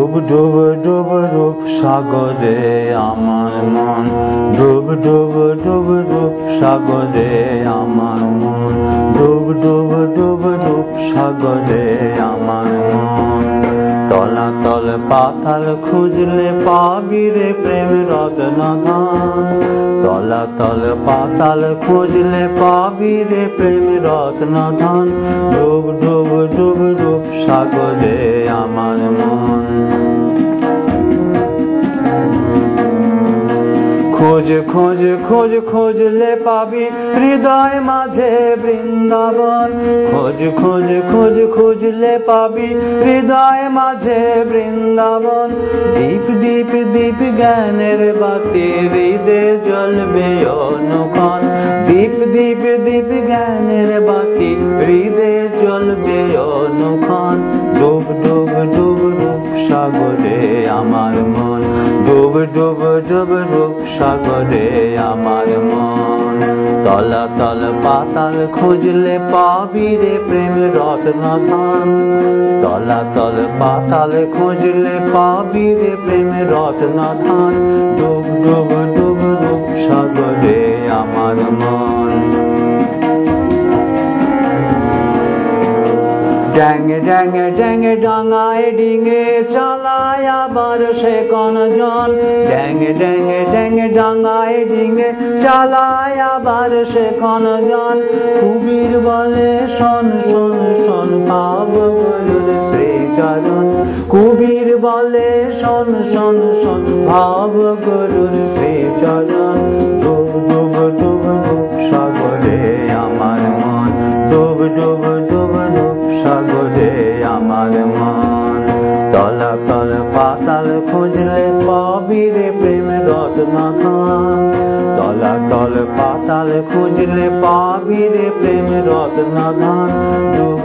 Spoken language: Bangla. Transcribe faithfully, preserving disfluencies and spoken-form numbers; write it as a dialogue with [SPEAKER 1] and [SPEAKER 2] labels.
[SPEAKER 1] ডুব ডুব ডুব রূপ সাগরে আমার মন, ডুব ডুব ডুব রূপ সাগরে আমার মন, ডুব ডুব ডুব রূপ সাগরে আমার মন। তলাতল পাতাল খুঁজলে পাবি রে প্রেম রত্ন ধন, তলাতল পাতাল খুঁজলে পাবি রে প্রেম রত্ন ধন। ডুব ডুব ডুব রূপ সাগরে আমার মন। খোঁজ খোঁজ খোঁজ খুঁজলে পাবি হৃদয় মাঝে বৃন্দাবন, খোঁজ খোঁজ খোঁজ খুঁজলে পাবি হৃদয় মাঝে বৃন্দাবন। দীপ দীপ দীপ জ্ঞানের বাতি হৃদয়ে জ্বলবে অনুক্ষণ, দীপ দীপ দীপ জ্ঞানের বাতি হৃদয়ে জ্বলবে অনুক্ষণ। ডুব ডুব ডুব রূপ সাগরে আমার মন, ডুব ডুব ডুব রূপ সাগরে আমার মন। তলাতল পাতাল খুঁজলে পাবি রে প্রেম রত্ন ধন, তলাতল পাতাল খুঁজলে পাবি রে প্রেম রত্ন ধন। ডুব ডুব ডুব রূপ সাগরে আমার মন। ড্যাঙে ড্যাঙে ড্যাঙে ডাঙায় ডিঙে চালায় আবার সে কোন জন, ড্যাঙে ড্যাঙে ড্যাঙে ডাঙায় ডিঙে চালায় আবার সে কোন জন। কুবির বলে শোন শোন শোন পাব গরুর শ্রীচরণ, কুবির বলে শোন শোন শোন ভাব গরুর শ্রীচরণ। ডুব ডুব ডুব ডুব সাগরে আমার মন, ডুব ডুব ডুব ডুব সাগরে আমার মন। তলাতল পাতাল খুঁজলে পাবি রে প্রেম রত্ন ধন, তলাতল পাতাল খুঁজলে পাবি রে প্রেম রত্ন ধন।